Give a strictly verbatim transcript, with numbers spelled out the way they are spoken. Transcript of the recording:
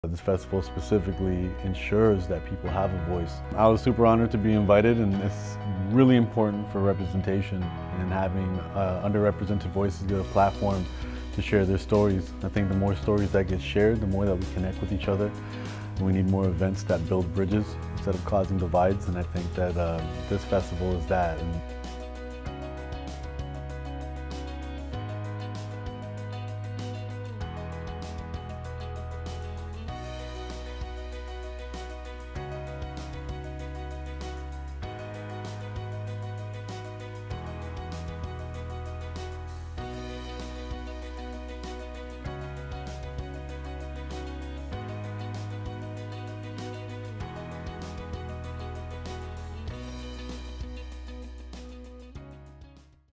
This festival specifically ensures that people have a voice. I was super honored to be invited, and it's really important for representation and having uh, underrepresented voices get a platform to share their stories. I think the more stories that get shared, the more that we connect with each other. And we need more events that build bridges instead of causing divides, and I think that uh, this festival is that. And